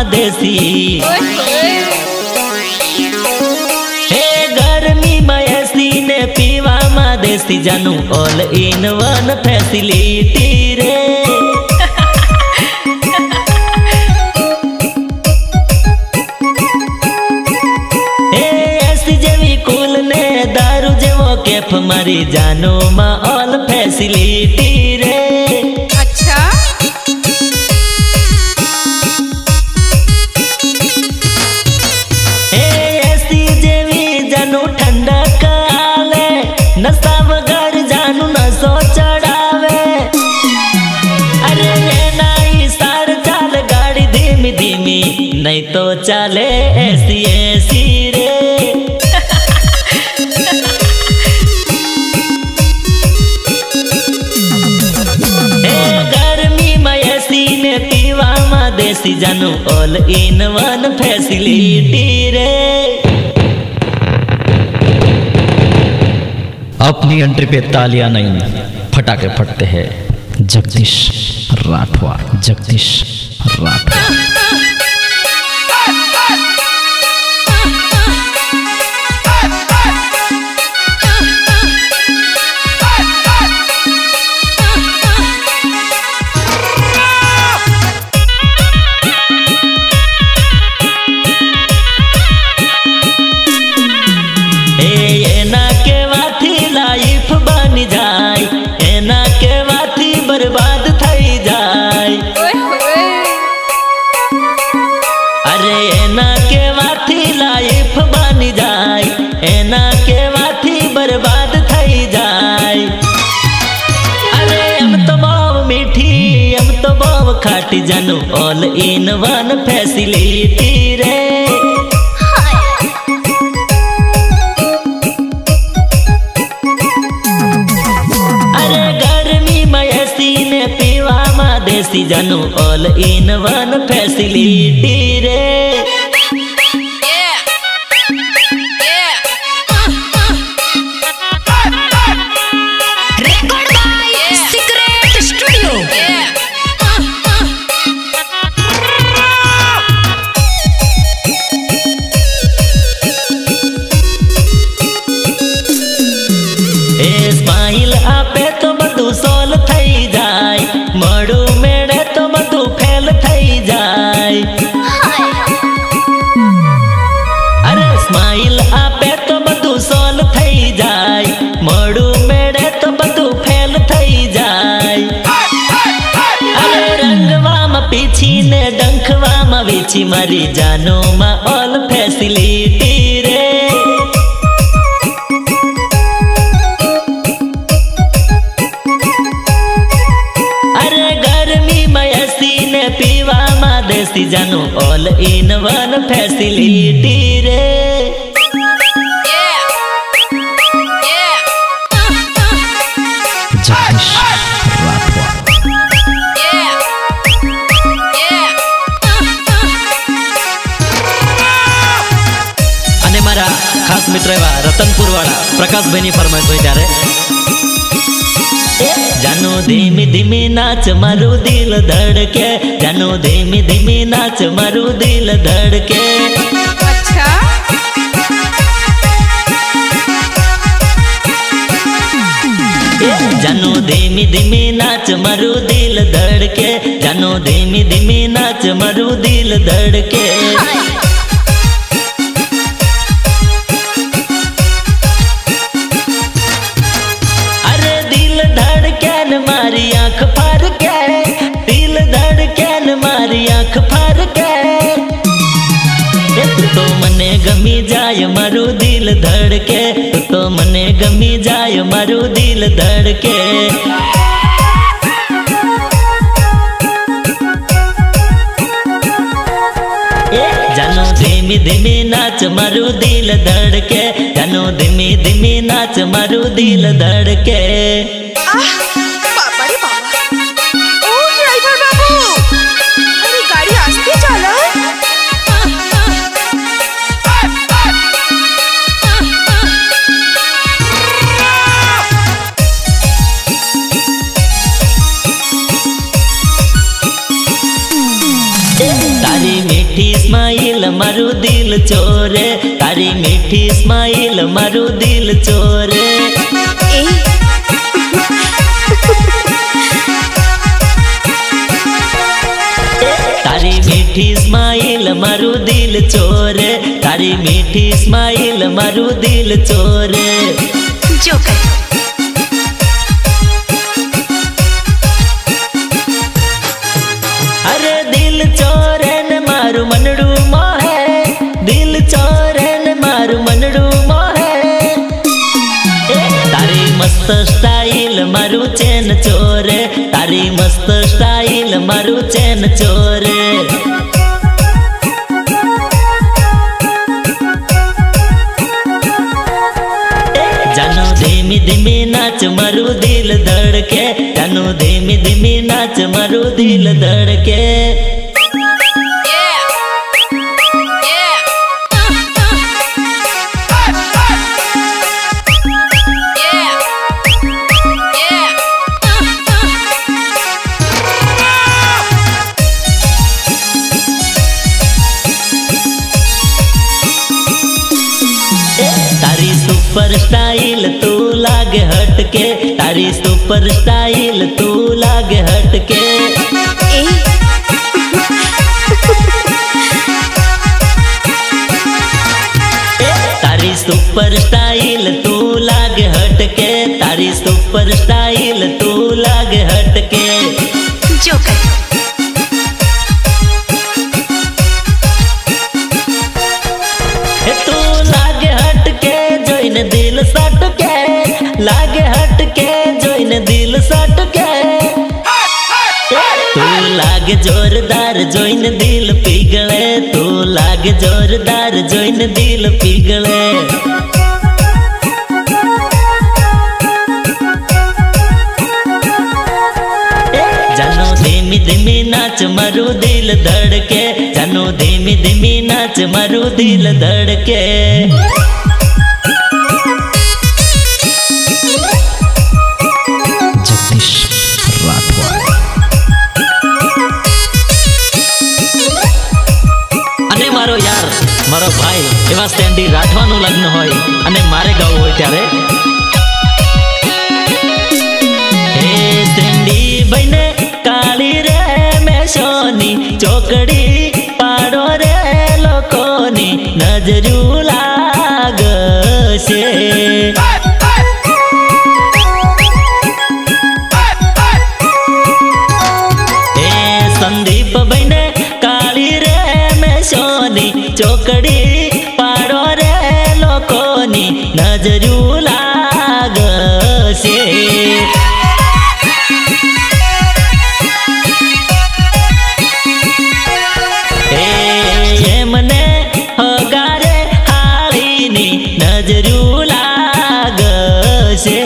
देसी। हे गर्मी में एसी ने पीवा मा देसी जानू ऑल इन वन फैसिलिटी रे। केफ मारी जानो मा ऑल फैसिलिटी रे। अच्छा ऐसी जेवी जानू ठंडा काले नशा वगर जानू नशो चढ़ावे। अरे ये नाई सार चाल गाड़ी धीमी धीमी नहीं तो चले ऐसी ऐसी रे। देसी जानू ऑल इन वन फैसिलिटी रे। अपनी एंट्री पे तालियां नहीं फटाके फटते हैं। जगदीश राठवा, जगदीश राठवा। बर्बाद थई जाए। अरे एना के वाथी लाइफ बन जाए, एना के वाथी बर्बाद थई जाए। अरे हम तो बाव मीठी हम तो बाव खाटी जानू ऑल इन वन फैसिलिटी रे। देसी जानू ऑल इन वन फैसिलिटी रे। Record by secret studio. A smile आपे तो बधु सोल थई जाए, मड़ू मेड़े तो बधु फैल थई जाए। अरे स्माइल आपे तो बधु सोल थई जाए, मड़ू मेड़े तो बधु फैल थई जाए। अरे रंगवा में पीछी ने डंखवा में वीची मारी जानो मा ऑल फैसिलिटी रे। देसी जानू ऑल इन वन फैसिलिटी रे। जगदीश राठवा। અને મારા ખાસ મિત્ર એવા રતનપુર વાળા પ્રકાશભાઈની ફરમાઈશ હોય ત્યારે जानो धीमी धीमी नाच मारू दिल धड़के, जानो धीमी धीमी नाच मारू दिल धड़के। अच्छा जानो धीमी धीमी नाच मारू दिल धड़के, जानो धीमी धीमी नाच मारू दिल धड़के। मारी आँख फार के दिल धड़कन मारी आँख फार के। तो मने गमी जाय मारू दिल धड़के, तो मने गमी जाय मारू दिल धड़के। जानो धीमी धीमी नाच मारू दिल धड़के, जानो धीमी धीमी नाच मारू दिल धड़के। मीठी स्माइल मारू दिल चोरे, तारी मीठी स्माइल मारू दिल चोरे। तारी मीठी स्माइल मारू दिल चोरे, तारी मीठी स्माइल मारू दिल चोरे। जोकर अरे दिल चोरे न मारू मनडू मोहे, दिल चोरे न मारू मनडू मोहे। तारी मस्त स्टाइल मारू चैन चोरे, तारी मस्त स्टाइल मारू चैन चोरे। जानो धीमी धीमी नाच मारू दिल धड़के, जानो धीमी धीमी नाच मारू दिल धड़के। तारी सुपर स्टाइल तू लागे हटके, तारी सुपर स्टाइल तू लागे हटके। तारी सुपर स्टाइल तू लागे हटके, तारी सुपर स्टाइल तू लागे हटके। जोकर तू लागे हटके जोइन दिल सटके, लागे हटके जोइन दिल सटके। तू लागे जोरदार जोइन दिल पिघले, तू लागे जोरदार जोइन दिल पिघले। जानो धीमी धीमी नाच मारू दिल धड़के, जानो धीमी धीमी नाच मारू दिल धड़के। जगदीश राठवा। અને મારો યાર મારો ભાઈ એવા સ્ટેન્ડી રાઠવાનું લગ્ન હોય અને મારે ગાવું હોય ત્યારે હે સ્ટેન્ડી બને કાળી રે મેશોની ચોકડી પાડો રે લોકોની નજરું લાગશે। संदीप बने काली रे मेशोनी चौकड़ी पाड़ो रे लोकोनी नजरू लागसे। मने हगारे हाळीनी नजरू लागसे।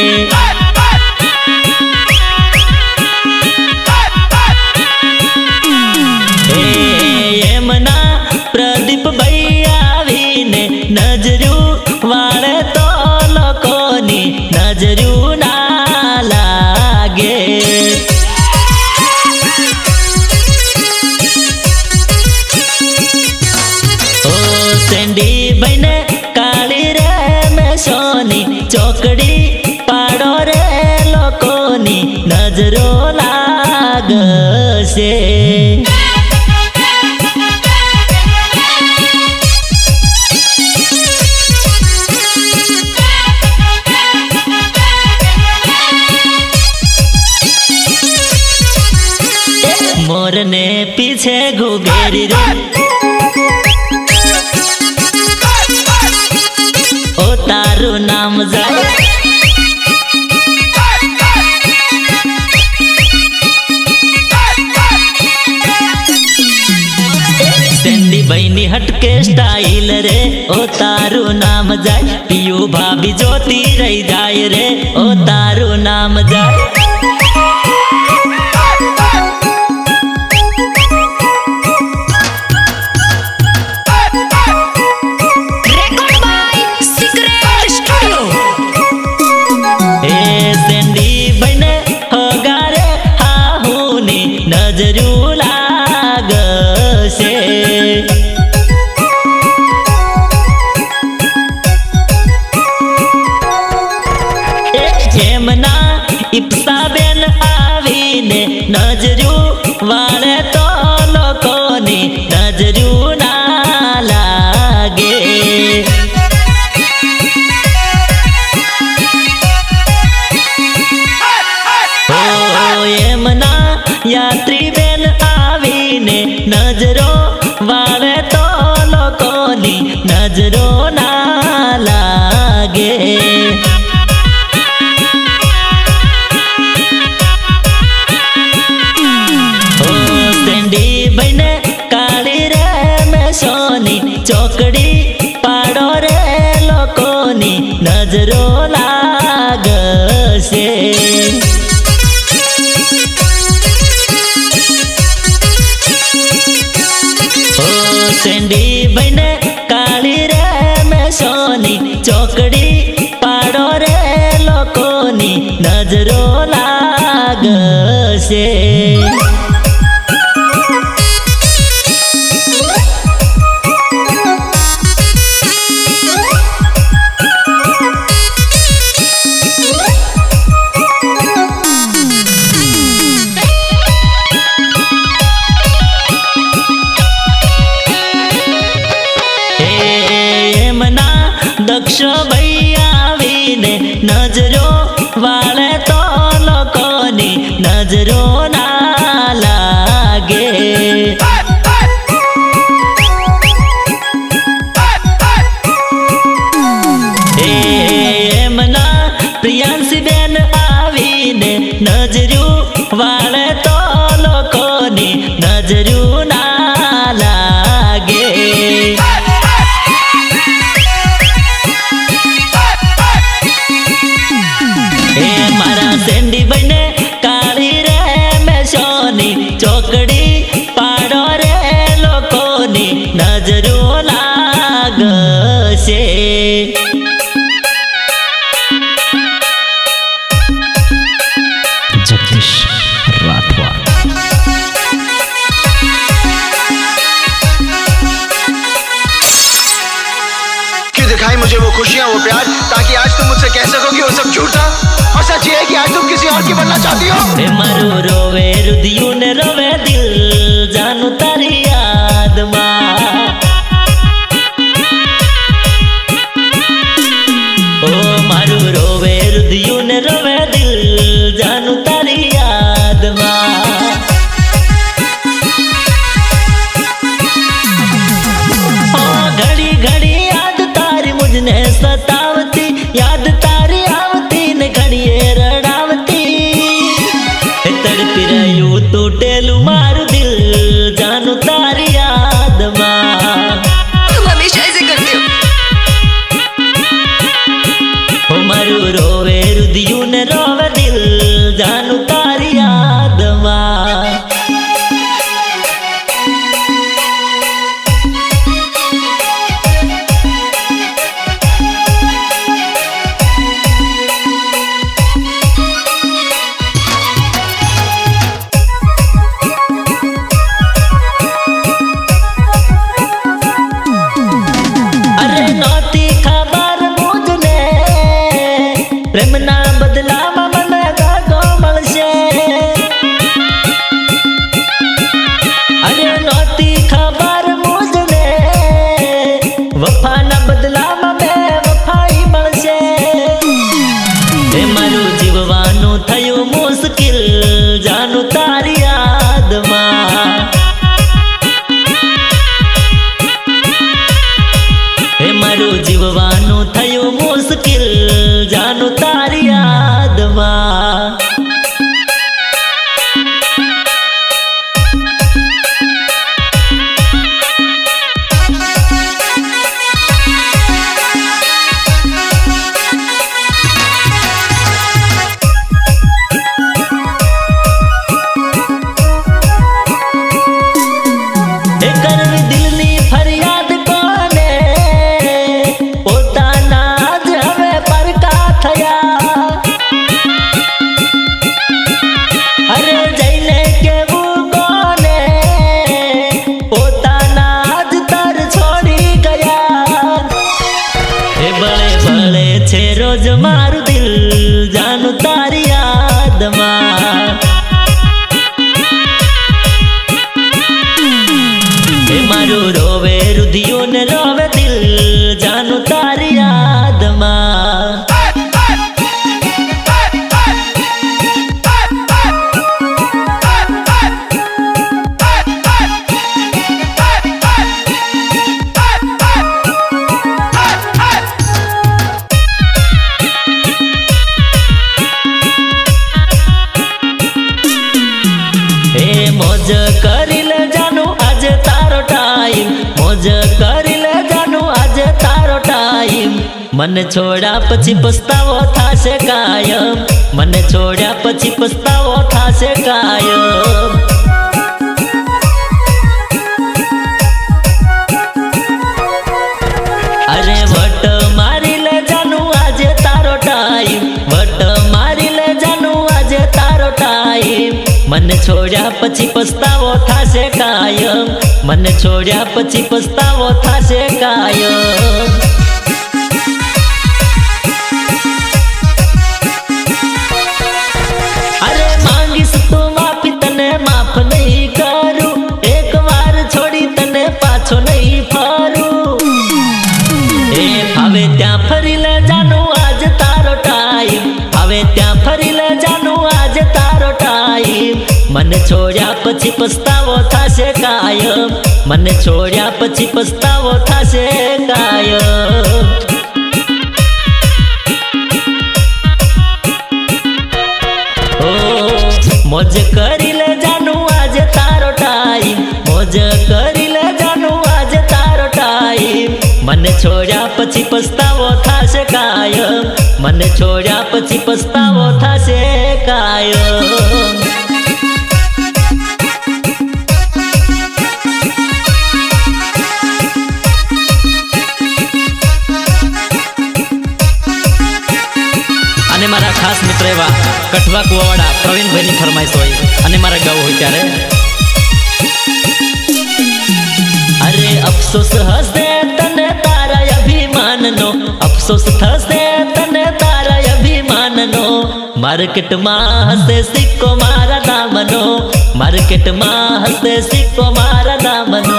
प्रदीप भैया ने नजरू वाले तो लोकोनी नजरू ना लागे। ओ सेंडी बने काली रे मेशोनी चौकड़ी पाड़ो रे लोकोनी नजरो लागसे। मोरने पीछे घुघेरी रे ओ तारू नाम जाए। सेंडी बहनी हटके स्टाइल रे ओ तारू नाम जाए। पियू भाभी ज्योति रही जाए रे ओ तारू नाम जाए। नजरू लागसे। सेंडी बने काली रे मैं सोनी चौकड़ी पाड़ो रे लोकोनी नजरो लाग से दक्ष भैया वीने नजरो वाले तो लोकोनी नजरो ना लागे मना प्रियांशी बेन आवीने नजरू वाले तो लोकोनी नजरू ना लागे सेंडी बने काली रे मैं सोनी चौकड़ी पाड़ो रे लोकोनी नजरो लाग से जगदीश राठवा। क्यों दिखाई मुझे वो खुशियां वो प्यार ताकि आज तुम मुझसे कह सको कि वो सब झूठ था और सच ये है कि आज तुम किसी और की बनना चाहती हो। मारू रोवे रुदियू ने रोवे दिल जानू तारी याद माँ ओ मारू रोवे रुदियू ने रोवे दिल जानू तारी याद माँ घड़ी घड़ी याद तारी मुझने सतावती याद तारी आवती न घड़िए रड़ावती तड़पी रही तो टेलू मारू दिल जानू तारी याद माँ तुम हमेशा ऐसे करते हो मारू रोवे रुदियू ने रोवे दिल जानू तारी याद माँ प्रेम ना बदला मन गागो मलशे अरे नौती खबर मुझने वफा ना बदला में वफाई मलशे मारू जीववानु थयो मुश्किल जानू तारी याद माँ मारू जीववानु थयो मुश्किल जानू तारी याद माँ रोज मारू दिल जानू तारी याद माँ मारू रोवे रुदियो ने रोवे दिल जानू तारी याद माँ मौज करी ले जानू आज तारो टाइम मौज करी ले जानू आज तारो टाइम मन छोड़ा पछी पछतावो थाशे कायम मन छोड़ा पछी पछतावो थाशे कायम મને છોડ્યા પછી પસ્તાવો થાશે કાયમ, મને છોડ્યા પછી પસ્તાવો થાશે કાયમ. અરે માંગીશ તો માફી તને માફ નહીં કરું, એક વાર છોડી તને પાછો નહીં ફરું. એ ફાવે ત્યાં ફરી લે જાનું આજ તારો ટાઈમ, ફાવે ત્યાં ફરી લે જાનું આજ તારો ટાઈમ. મને છોડ્યા પછી પસ્તાવો થાશે કાયમ, મને છોડ્યા પછી પસ્તાવો થાશે કાયમ. ઓ મોજ કરી લે જાનું આજ તારો ટાઈમ, મોજ કરી લે જાનું આજ તારો ટાઈમ. મને છોડ્યા પછી પસ્તાવો થાશે કાયમ, મને છોડ્યા પછી પસ્તાવો થાશે કાયમ. અને મારા ખાસ મિત્ર એવા કઠવા કુવાવાડા પ્રવીણભાઈની ફરમાઈશ હોય અને મારા ગાવ હોય ત્યારે અરે અફસોસ હશે તને તારા અભિમાનનો, અફસોસ થશે તને તારા અભિમાનનો. માર્કેટમાં હશે સિક્કો મારા નામનો, માર્કેટમાં હશે સિક્કો મારા નામનો.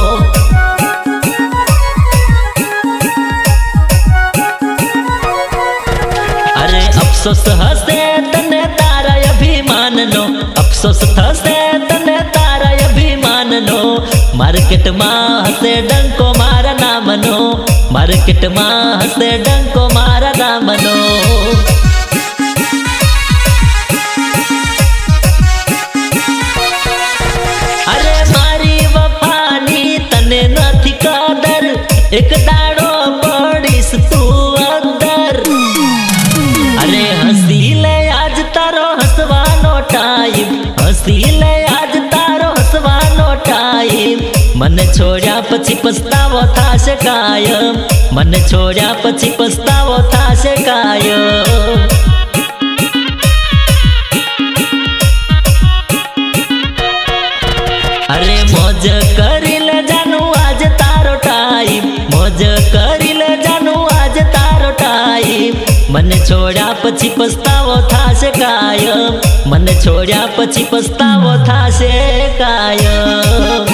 અરે અફસોસ હશે તને તારા અભિમાનનો, અફસોસ થશે તને તારા અભિમાનનો. માર્કેટમાં હશે ડંકો મારા નામનો, માર્કેટમાં હશે ડંકો મારા નામનો. અરે મારી વફાની તને નથી કદર, એક દાડો પડીશ તું અંદર. અરે હસી લે આજ તારો હસવાનો ટાઈમ, હસી લે આજ તારો હસવાનો ટાઈમ. મને છોડ્યા પછી પસ્તાવો થાશે કાયમ, મને છોડ્યા પછી પસ્તાવો થાશે કાયમ. અરે મોજ કરી લે જાનું આજ તારો ટાઈમ, મોજ કરી લે જાનું આજ તારો ટાઈમ. મને છોડ્યા પછી પસ્તાવો થાશે કાયમ, મને છોડ્યા પછી પસ્તાવો થાશે કાયમ.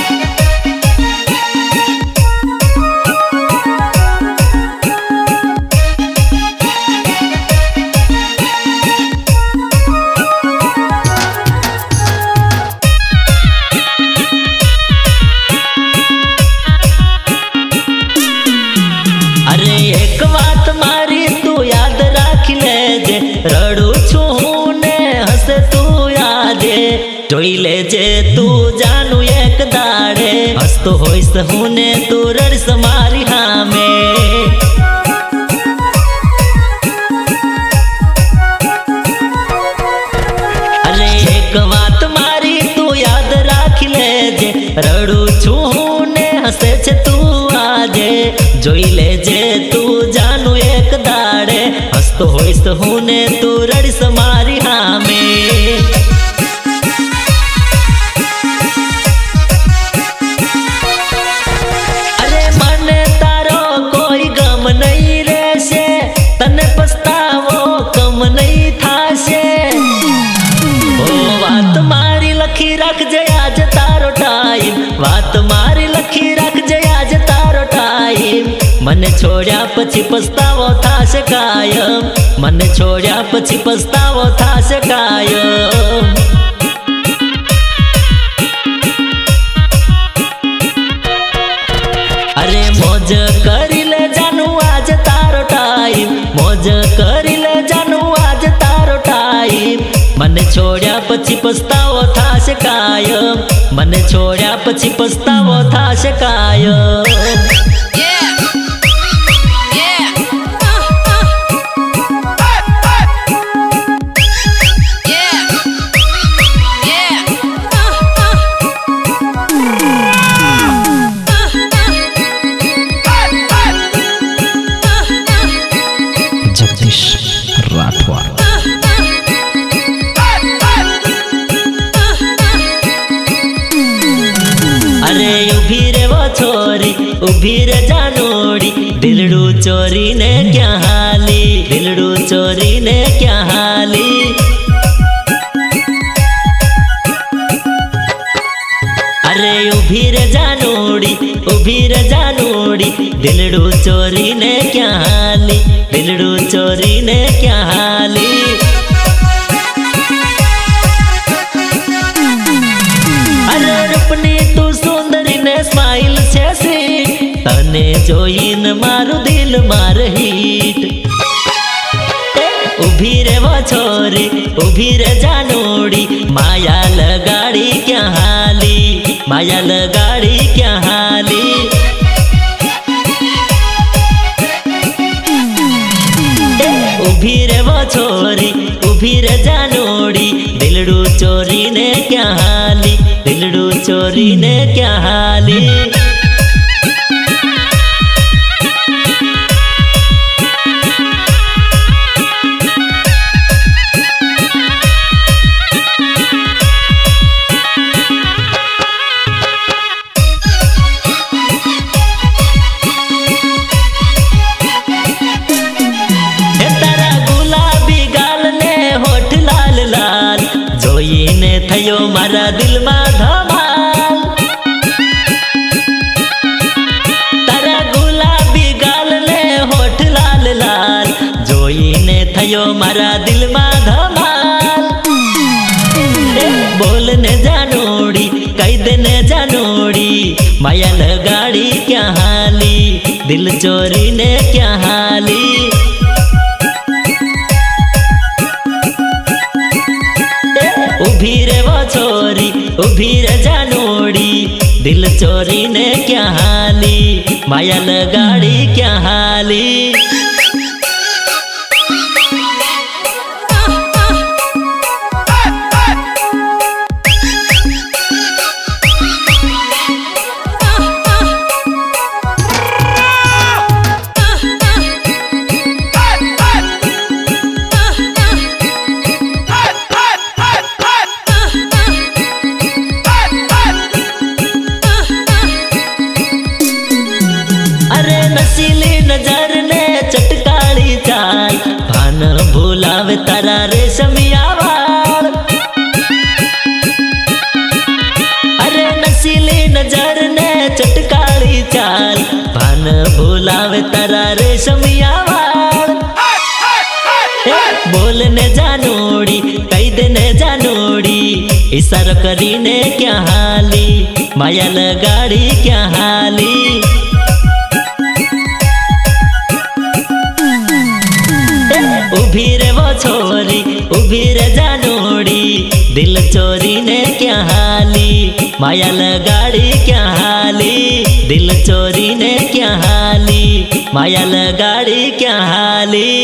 અરે એક વાત મારી તું યાદ રાખી લેજે, રડું છું હું ને હસે તું યાદે. જોઈ લેજે તું જાનું એક દાડે, હસતો હોઈશ હું ને તું રડશ મારી સામે. અરે એક વાત મારી તું યાદ રાખી લેજે, રડું છું હું ને હસે છે તું આજે. જોઈ લેજે તું જાનું એક દાડે, હસતો હોઈશ હું ને તું રડીશ મારી સામે. અરે મને તારો કોઈ ગમ નહીં રહેશે, તને પસ્તાવો કમ નહીં થાશે. ઓ વાત મારી લખી રાખજે આજ તારો ટાઈમ, વાત મારી લખી રાખજે આજ તારો ટાઈમ. મને છોડ્યા પછી પસ્તાવો થાશે કાયમ, મને છોડ્યા પછી પસ્તાવો થાશે કાયમ. અરે મોજ કરી લે જાનું આજ તારો ટાઈમ, મોજ કરી લે જાનું આજ તારો ટાઈમ. મને છોડ્યા પછી પસ્તાવો થાશે કાયમ, મને છોડ્યા પછી પસ્તાવો થાશે કાયમ. જગદીશ રાઠવા. उभीर जानोड़ी दिलड़ू चोरी ने क्या हाली, दिलड़ू चोरी ने क्या हाली। अरे उभीर जानोड़ी दिलड़ू चोरी ने क्या हाली, दिलड़ू चोरी ने क्या हाली। अरे रूपनी तू सुंदरी ने स्माइल छेसी तने जोईन मारू दिल मार हीट। उभीर वो छोरी उभीर जानोड़ी माया लगाड़ी क्या हाली, माया लगाड़ी क्या हाली। उभीर वो छोरी उभीर जानोड़ी दिलड़ू चोरी ने क्या हाली, दिलड़ू चोरी ने क्या हाली। जोईने थयो मारा दिल में धमाल। तारा गुलाबी गाल ने होठ लाल लाल जोईने थयो मारा दिल में धमाल। बोलने जानोड़ी कई देने जानोड़ी माया लगाड़ी क्या हाली, दिल चोरी ने क्या हाली। उभीर वो छोरी उभीर जानोड़ी दिल चोरी ने क्या हाली, माया लगाड़ी क्या हाली। नशीली नजर ने चटकाली चाल भान भूलावे तारा रेशमिया वाल। अरे नशीली नजर ने चटकाली चाल भान भूलावे तारा रेशमिया वाल। बोलने जानोड़ी कई देने जानोड़ी इशारा करीने क्या हाली, माया लगाड़ी क्या हाली। उभीर वो छोरी उभीर जानोड़ी दिल चोरी ने क्या हाली, माया लगाड़ी क्या हाली। दिल चोरी ने क्या हाली, माया लगाड़ी क्या हाली।